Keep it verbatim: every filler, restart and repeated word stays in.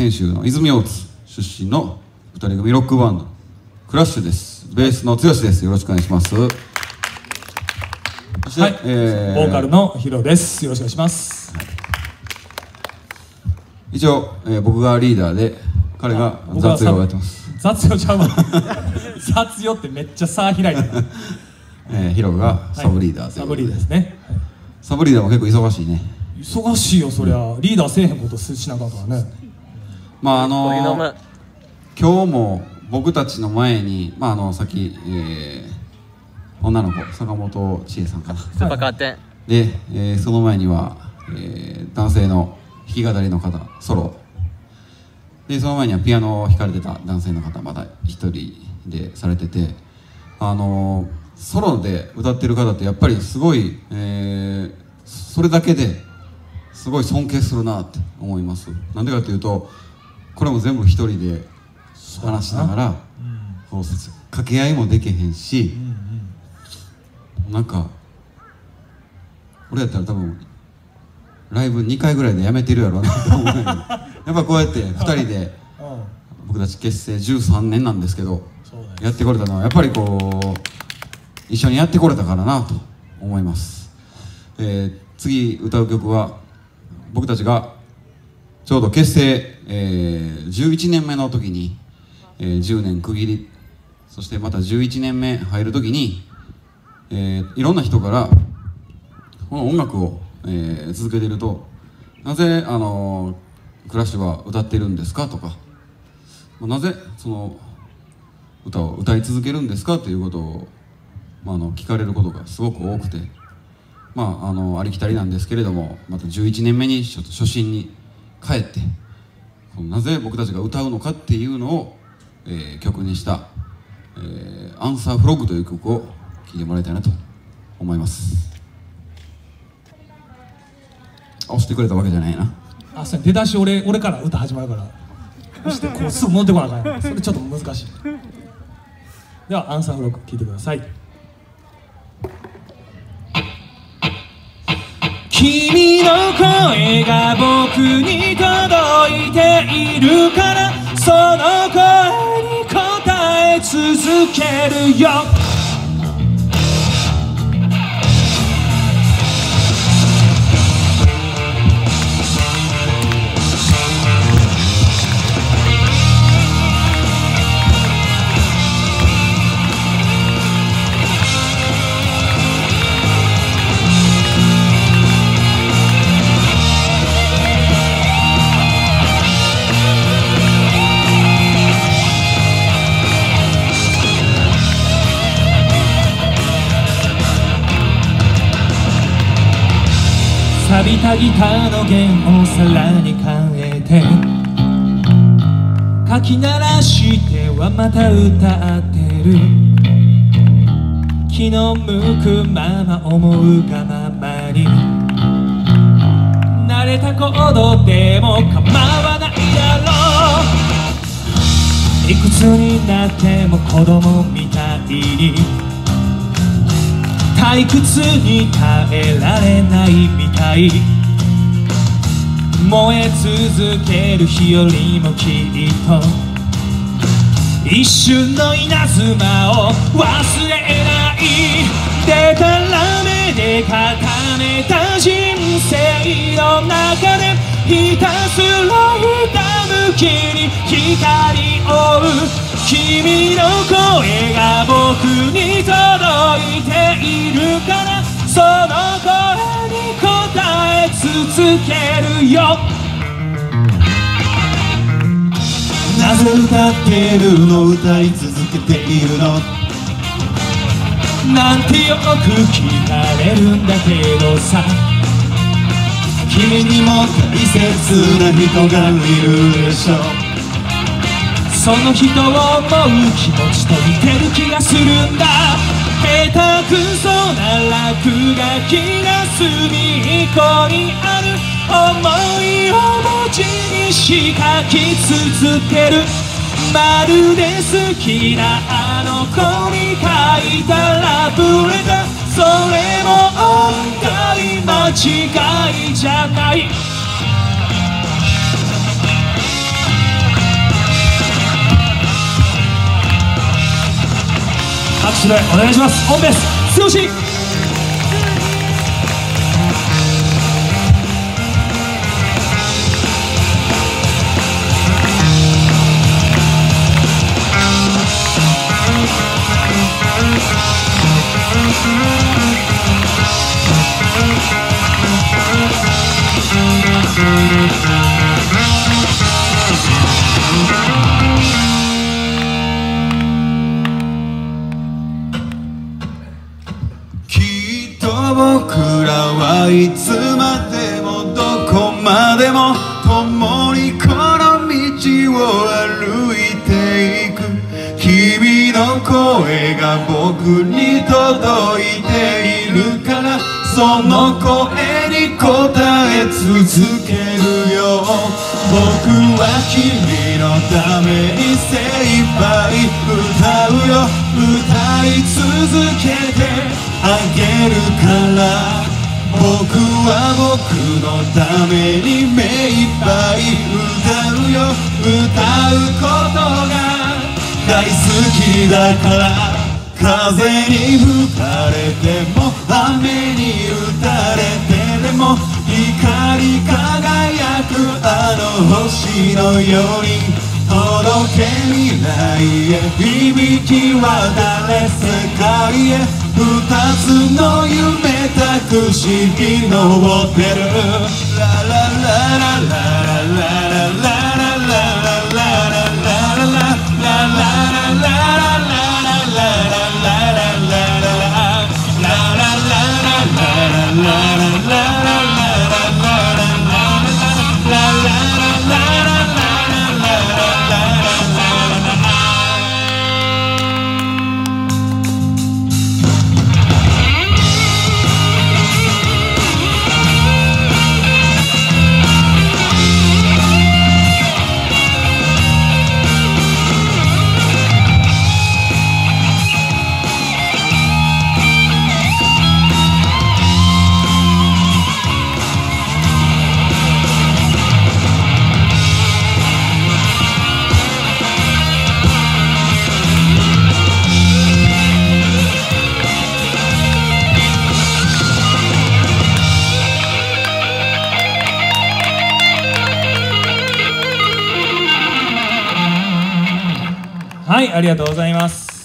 泉州の泉大津出身のふたり組ロックバンドクラッシュです。ベースの剛です。よろしくお願いします。そして、 はい、えー、ボーカルのヒロです。よろしくお願いします。はい、 一応、えー、僕がリーダーで彼が雑用をやってます。 雑用ちゃうわ雑用ってめっちゃ差開いてるえー、ヒロがサブリーダーということで、はい、サブリーダーですね、はい、サブリーダーも結構忙しいね。 忙しいよそりゃ、うん、リーダーせえへんことしなあかんからね。 まああのー、今日も僕たちの前に、まああのさっき、えー、女の子坂本千恵さんかな、 スーパーカーテンで、えー、その前には、えー、男性の弾き語りの方ソロで、その前にはピアノを弾かれてた男性の方まだ一人でされてて、あのー、ソロで歌ってる方ってやっぱりすごい、えー、それだけですごい尊敬するなって思います。なんでかというとこれも全部一人で話しながら、うん、掛け合いもできへんし、うんうん、なんか俺やったら多分ライブにかいぐらいでやめてるやろうなと思うんだけどやっぱこうやってふたりで僕たち結成じゅうさんねんなんですけどやってこれたのはやっぱりこう一緒にやってこれたからなと思います。えー、次歌う曲は僕たちがちょうど結成、えー、じゅういちねんめの時に、えー、じゅうねん区切り、そしてまたじゅういちねんめ入る時に、えー、いろんな人からこの音楽を、えー、続けているとなぜ、あのー、クラッシュは歌ってるんですかとか、なぜその歌を歌い続けるんですかということを、まあ、あの聞かれることがすごく多くて、まあ、あのありきたりなんですけれども、またじゅういちねんめにちょっと初心に帰ってなぜ僕たちが歌うのかっていうのを、えー、曲にした「えー、アンサーフロッグ」という曲を聴いてもらいたいなと思います。押してくれたわけじゃないな。 あ、そう出だし俺俺から歌始まるから押してこうすぐ戻ってこなあかんやん。それちょっと難しい。ではアンサーフロッグ聴いてください。君の声が僕に届いているからその声に応え続けるよ。錆びたギターの弦をさらに変えてかき鳴らしてはまた歌ってる。気の向くまま思うがままに慣れたコードでも構わないだろう。いくつになっても子供みたいに退屈に耐えられないみたい。燃え続ける日よりもきっと一瞬の稲妻を忘れない。でたらめで固めた人生の中でひたすらひたむきに光を追う。君の声が僕に届いているからその声に応え続けるよ。なぜ歌ってるの歌い続けているのなんてよく聞かれるんだけどさ、君にも大切な人がいるでしょ。その人を思う気持ちと似てる気がするんだ。下手くそな落書きが隅っこにある想いを文字にし書き続ける。まるで好きなあの子に書いたラブレター、それも案外間違いじゃない。 拍手でお願いします。オンベース剛。 きっと僕らはいつまでもどこまでも共にこの道を歩いていく。君の声が僕に届いているから、その声に応え続けるよ。僕は君のために精一杯歌うよ。歌い続けてあげるから。僕は僕のために目いっぱい歌うよ。歌うことが大好きだから。風に吹かれても雨に打たれてでも光り輝くあの星のように届け未来へ響き渡れ世界へ。二つの夢たくし日昇ってる。ララララララララはい、ありがとうございます。